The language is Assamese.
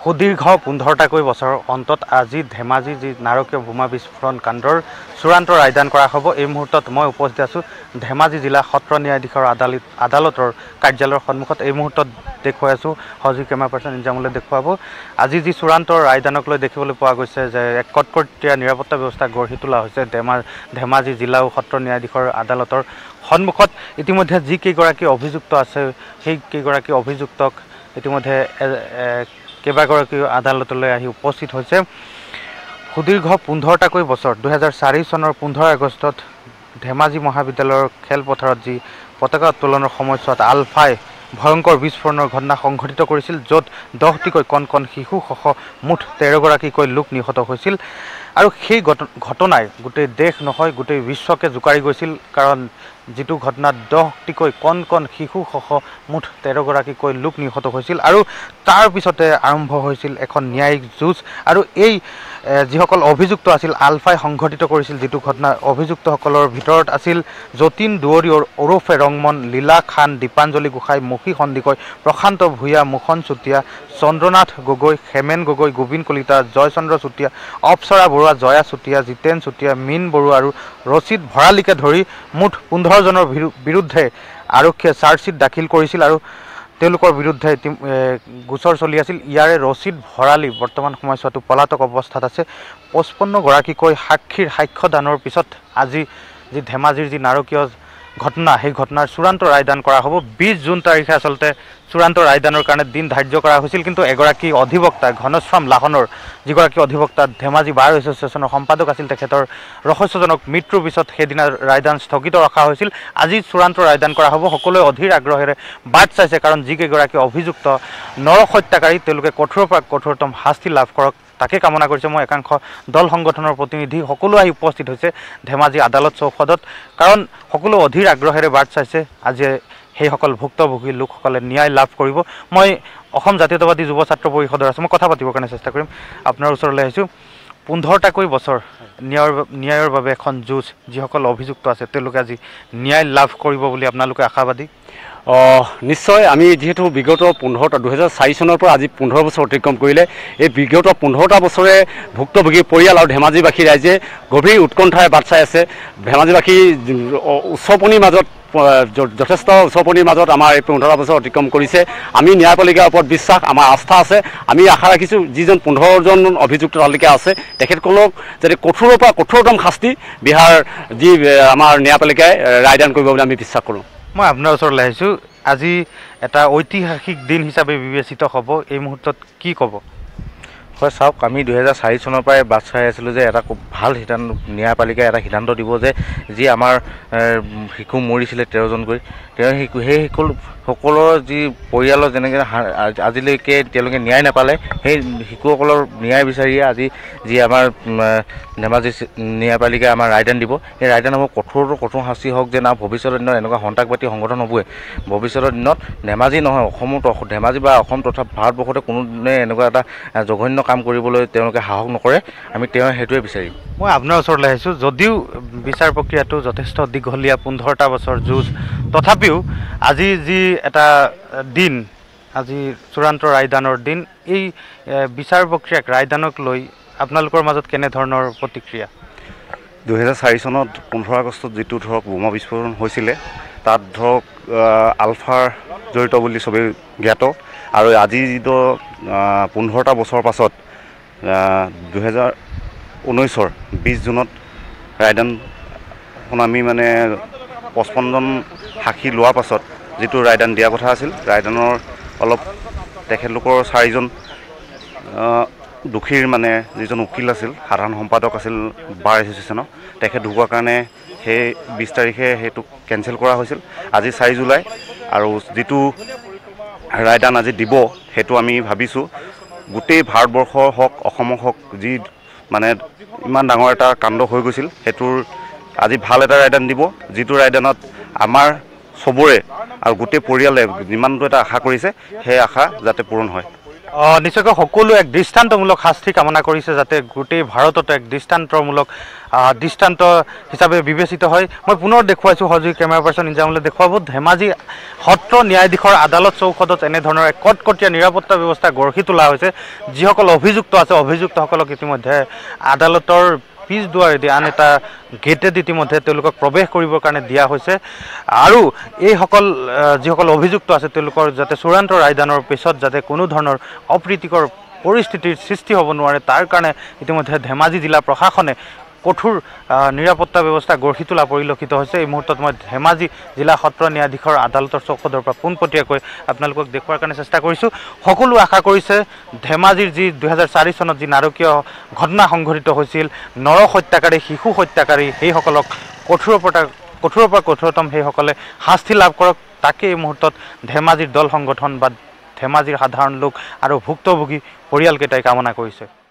সুদীৰ্ঘ 15টাকৈ বছৰৰ অন্তত আজি ধেমাজি যি নাৰকীয় বোমা বিস্ফোৰণ কাণ্ডৰ চূড়ান্ত ৰায়দান কৰা হ'ব। এই মুহূৰ্তত মই উপস্থিত আছোঁ ধেমাজি জিলা সত্ৰ ন্যায়াধীশৰ আদালতৰ কাৰ্যালয়ৰ সন্মুখত। এই মুহূৰ্তত দেখুৱাই আছোঁ সহযোগী কেমেৰা পাৰ্চন ইনজামুলে দেখুৱাব। আজি যি চূড়ান্ত ৰায়দানক লৈ দেখিবলৈ পোৱা গৈছে যে এক কটকটীয়া নিৰাপত্তা ব্যৱস্থা গঢ়ি তোলা হৈছে ধেমাজি জিলা ও সত্ৰ ন্যায়াধীশৰ আদালতৰ সন্মুখত। ইতিমধ্যে যি কেইগৰাকী অভিযুক্ত আছে সেই কেইগৰাকী অভিযুক্তক ইতিমধ্যে কেইবাগৰাকী আদালতলৈ আহি উপস্থিত হৈছে। সুদীৰ্ঘ 15টাকৈ বছৰ 2004 চনৰ 15 আগষ্টত ধেমাজি মহাবিদ্যালয়ৰ খেলপথাৰত যি পতাকা উত্তোলনৰ সময়ছোৱাত আলফাই ভয়ংকৰ বিস্ফোৰণৰ ঘটনা সংঘটিত কৰিছিল, য'ত 10টিকৈ কণ কণ শিশুসহ মুঠ 13গৰাকীকৈ লোক নিহত হৈছিল। আৰু সেই ঘটনাই গোটেই দেশ নহয় গোটেই বিশ্বকে জোকাৰি গৈছিল, কাৰণ যিটো ঘটনাত 10টিকৈ কণ কণ শিশুসহ মুঠ 13গৰাকীকৈ লোক নিহত হৈছিল। আৰু তাৰ পিছতে আৰম্ভ হৈছিল এখন ন্যায়িক যুঁজ। আৰু এই যিসকল অভিযুক্ত আছিল আলফাই সংঘটিত কৰিছিল যিটো ঘটনা, অভিযুক্তসকলৰ ভিতৰত আছিল যতীন দুৱৰী ওৰফে ৰংমন, লীলা খান, দীপাঞ্জলি গোহাঁই, মুখী সন্দিকৈ, প্ৰশান্ত ভূঞা, মোহন চুতীয়া, চন্দ্ৰনাথ গগৈ, হেমেন গগৈ, গোবিন কলিতা, জয়চন্দ্ৰ চুতীয়া, অপ্সৰা বৰুৱা, জয়া চুতীয়া, জিতেন চুতীয়া, মীন বৰুৱা আৰু ৰচিদ ভৰালীকে ধৰি মুঠ 15জনৰ বিৰুদ্ধে আৰক্ষীয়ে চাৰ্জশ্বীট দাখিল কৰিছিল আৰু তেওঁলোকৰ বিৰুদ্ধে গোচৰ চলি আছিল। ইয়াৰে ৰচিদ ভৰালী বৰ্তমান সময়ছোৱাতো পলাতক অৱস্থাত আছে। 55গৰাকীকৈ সাক্ষীৰ সাক্ষ্যদানৰ পিছত আজি যি ধেমাজিৰ যি নাৰকীয় ঘটনা, সেই ঘটনাৰ চূড়ান্ত ৰায়দান কৰা হ'ব। 20 জুন তাৰিখে আচলতে চূড়ান্ত ৰায়দানৰ কাৰণে দিন ধাৰ্য কৰা হৈছিল, কিন্তু এগৰাকী অধিবক্তা ঘনশ্যাম লাহনৰ যিগৰাকী অধিবক্তা ধেমাজি বাৰ এছ'চিয়েশ্যনৰ সম্পাদক আছিল, তেখেতৰ ৰহস্যজনক মৃত্যুৰ পিছত সেইদিনা ৰায়দান স্থগিত ৰখা হৈছিল। আজি চূড়ান্ত ৰায়দান কৰা হ'ব। সকলোৱে অধীৰ আগ্ৰহেৰে বাট চাইছে, কাৰণ যিকেইগৰাকী অভিযুক্ত নৰহত্যাকাৰী তেওঁলোকে কঠোৰৰ পৰা কঠোৰতম শাস্তি লাভ কৰক তাকে কামনা কৰিছে। মই একাংশ দল সংগঠনৰ প্ৰতিনিধি সকলো আহি উপস্থিত হৈছে ধেমাজি আদালত চৌহদত, কাৰণ সকলো অধীৰ আগ্ৰহেৰে বাট চাইছে আজি সেইসকল ভুক্তভোগী লোকসকলে ন্যায় লাভ কৰিব। মই অসম জাতীয়তাবাদী যুৱ ছাত্ৰ পৰিষদৰ আছোঁ, মই কথা পাতিবৰ কাৰণে চেষ্টা কৰিম। আপোনাৰ ওচৰলৈ আহিছোঁ। 15টাকৈ বছৰ ন্যায়ৰ বাবে এখন যুঁজ, যিসকল অভিযুক্ত আছে তেওঁলোকে আজি ন্যায় লাভ কৰিব বুলি আপোনালোকে আশাবাদী? নিশ্চয়। আমি যিহেতু বিগত 2004 চনৰ পৰা আজি 15 বছৰ অতিক্ৰম কৰিলে, এই বিগত 15টা বছৰে ভুক্তভোগী পৰিয়াল আৰু ধেমাজিবাসী ৰাইজে গভীৰ উৎকণ্ঠাৰে বাট চাই আছে। ধেমাজিবাসী উচ্চপনিৰ মাজত যথেষ্ট উচ্চপনিৰ মাজত আমাৰ এই 15টা বছৰ অতিক্ৰম কৰিছে। আমি ন্যায়পালিকাৰ ওপৰত বিশ্বাস, আমাৰ আস্থা আছে। আমি আশা ৰাখিছোঁ যিজন 15জন অভিযুক্ত তালিকা আছে তেখেতসকলক যাতে কঠোৰৰ পৰা কঠোৰতম শাস্তি বিহাৰ যি আমাৰ ন্যায়পালিকাই ৰায়দান কৰিব বুলি আমি বিশ্বাস কৰোঁ। মই আপোনাৰ ওচৰলৈ আহিছোঁ। আজি এটা ঐতিহাসিক দিন হিচাপে বিবেচিত হ'ব, এই মুহূৰ্তত কি ক'ব? হয়, চাওক, আমি 2004 চনৰ পৰাই বাট চাই আছিলোঁ যে এটা খুব ভাল সিদ্ধান্ত, ন্যায়পালিকাই এটা সিদ্ধান্ত দিব যে যি আমাৰ শিশু মৰিছিলে 13জনকৈ, সেই সকলৰ যি পৰিয়ালৰ যেনেকৈ আজিলৈকে তেওঁলোকে ন্যায় নাপালে, সেই শিশুসকলৰ ন্যায় বিচাৰিয়ে আজি যি আমাৰ ধেমাজি ন্যায়পালিকাই আমাৰ ৰায়দান দিব। সেই ৰায়দান হ'ব কঠোৰ শাস্তি হওক, যে না ভৱিষ্যতৰ দিনত এনেকুৱা সন্ত্ৰাসবাদী সংগঠন হ'বই। ভৱিষ্যতৰ দিনত ধেমাজি নহয় অসমত, ধেমাজি বা অসম তথা ভাৰতবৰ্ষতে কোনোদিনে এনেকুৱা এটা জঘন্য কাম কৰিবলৈ তেওঁলোকে সাহস নকৰে। আমি সেইটোৱে বিচাৰিম। মই আপোনাৰ ওচৰলৈ আহিছোঁ। যদিও বিচাৰ প্ৰক্ৰিয়াটো যথেষ্ট দীঘলীয়া, 15টা বছৰ যুঁজ, তথাপিও আজি যি এটা দিন, আজি চূড়ান্ত ৰায়দানৰ দিন, এই বিচাৰ প্ৰক্ৰিয়াক ৰায়দানক লৈ আপোনালোকৰ মাজত কেনেধৰণৰ প্ৰতিক্ৰিয়া? 2004 চনত 15 আগষ্টত যিটো ধৰক বোমা বিস্ফোৰণ হৈছিলে, তাত ধৰক আলফাৰ জড়িত বুলি চবেই জ্ঞাত। আৰু আজি যিটো 15টা বছৰ পাছত 2019ৰ 20 জুনত ৰায়দানখন আমি 55জন সাক্ষী লোৱাৰ পাছত যিটো ৰায়দান দিয়া কথা আছিল, ৰায়দানৰ অলপ তেখেতলোকৰ 4জন দোষীৰ যিজন উকিল আছিল, সাধাৰণ সম্পাদক আছিল বাৰ এছ'চিয়েশ্যনৰ, তেখেত ঢুকোৱাৰ কাৰণে সেই 20 তাৰিখে সেইটো কেঞ্চেল কৰা হৈছিল। আজি 4 জুলাই আৰু যিটো ৰায়দান আজি দিব, সেইটো আমি ভাবিছোঁ গোটেই ভাৰতবৰ্ষৰ হওক অসমৰ হওক, যি ইমান ডাঙৰ এটা কাণ্ড হৈ গৈছিল, সেইটোৰ আজি ভাল এটা ৰায়দান দিব, যিটো ৰায়দানত আমাৰ চবৰে আৰু গোটেই পৰিয়ালে যিমানটো এটা আশা কৰিছে, সেই আশা যাতে পূৰণ হয়। নিশ্চয়কৈ সকলো এক দৃষ্টান্তমূলক শাস্তি কামনা কৰিছে যাতে গোটেই ভাৰতত এক দৃষ্টান্ত হিচাপে বিবেচিত হয়। মই পুনৰ দেখুৱাইছোঁ সহযোগী কেমেৰা পাৰ্চন ইনজামুলে দেখুৱাব ধেমাজি সত্ৰ ন্যায়াধীশৰ আদালত চৌহদত এনেধৰণৰ এক কটকটীয়া নিৰাপত্তা ব্যৱস্থা গঢ়ি তোলা হৈছে। যিসকল অভিযুক্ত আছে অভিযুক্তসকলক ইতিমধ্যে আদালতৰ পিছ দুৱাৰেদি আন এটা গেটেদি ইতিমধ্যে তেওঁলোকক প্ৰৱেশ কৰিবৰ কাৰণে দিয়া হৈছে আৰু এইসকল যিসকল অভিযুক্ত আছে তেওঁলোকৰ যাতে চূড়ান্ত ৰায়দানৰ পিছত যাতে কোনো ধৰণৰ অপ্ৰীতিকৰ পৰিস্থিতিৰ সৃষ্টি হ'ব নোৱাৰে তাৰ কাৰণে ইতিমধ্যে ধেমাজি জিলা প্ৰশাসনে কঠোৰ নিৰাপত্তা ব্যৱস্থা গঢ়ি তোলা পৰিলক্ষিত হৈছে। এই মুহূৰ্তত মই ধেমাজি জিলা সত্ৰ ন্যায়াধীশৰ আদালতৰ চৌহদৰ পৰা পোনপটীয়াকৈ আপোনালোকক দেখুৱাৰ কাৰণে চেষ্টা কৰিছোঁ। সকলো আশা কৰিছে ধেমাজিৰ যি 2004 চনত যি নাৰকীয় ঘটনা সংঘটিত হৈছিল নৰ হত্যাকাৰী শিশু হত্যাকাৰী সেইসকলক কঠোৰৰ পৰা কঠোৰতম সেইসকলে শাস্তি লাভ কৰক তাকে এই মুহূৰ্তত ধেমাজিৰ দল সংগঠন বা ধেমাজিৰ সাধাৰণ লোক আৰু ভুক্তভোগী পৰিয়ালকেইটাই কামনা কৰিছে।